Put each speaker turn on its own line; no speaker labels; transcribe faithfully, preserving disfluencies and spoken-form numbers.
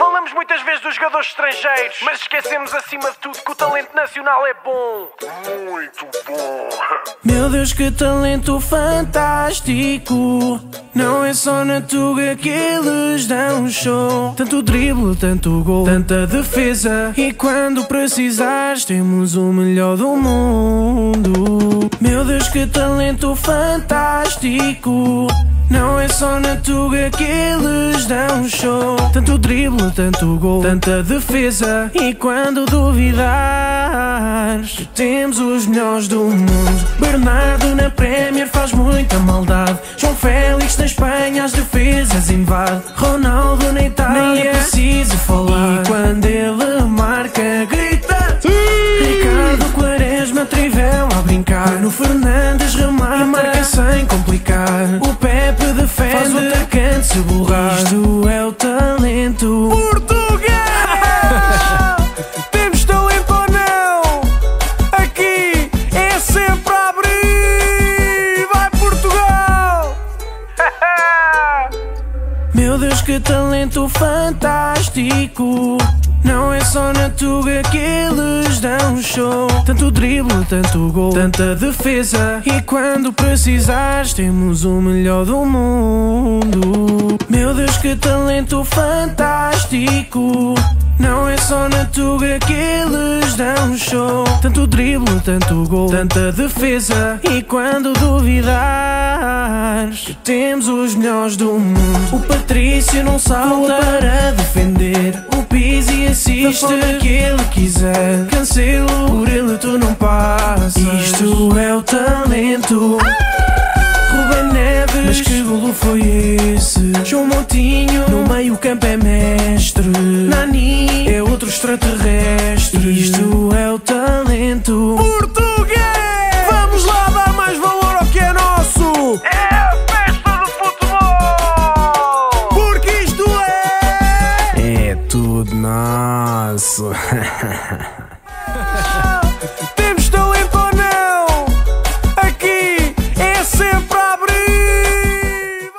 Falamos muitas vezes dos jogadores estrangeiros, mas esquecemos acima de tudo que o talento nacional é bom. Muito bom.
Meu Deus, que talento fantástico. Não é só na Tuga que eles dão show. Tanto drible, tanto gol, tanta defesa. E quando precisares temos o melhor do mundo. Meu Deus, que talento fantástico. Não é só na Tuga que eles dão show. Tanto drible, tanto gol, tanta defesa. E quando duvidares, temos os melhores do mundo. Bernardo na Premier faz muita maldade. João Félix na Espanha as defesas invade. Ronaldo na Itália nem é preciso falar. E quando ele marca, grita sim! Ricardo Quaresma, Trivela a brincar. No Fernandes remata e marca sem complicar. O Pepe defende, faz o atacante se borrar. Isto é o talento português. Temos talento ou não? Aqui é sempre a abrir. Vai Portugal! Meu Deus, que talento fantástico. Não é só na Tuga que eles dão show. Tanto drible, tanto gol, tanta defesa. E quando precisares temos o melhor do mundo. Meu Deus, que talento fantástico. Não é só na Tuga que eles dão show. Tanto drible, tanto gol, tanta defesa. E quando duvidares, temos os melhores do mundo. O Patrício não salta para defender. O Pizzi assiste que ele quiser. Cancelo, por ele tu não passas. Isto é o talento. Rubem Neves, mas que golo foi esse? João Moutinho, no meio campo é mestre. Nani, é outro extraterrestre. Isto é o talento português. Vamos lá dar mais valor ao que é nosso.
É a festa do futebol.
Porque isto é... É tudo nosso.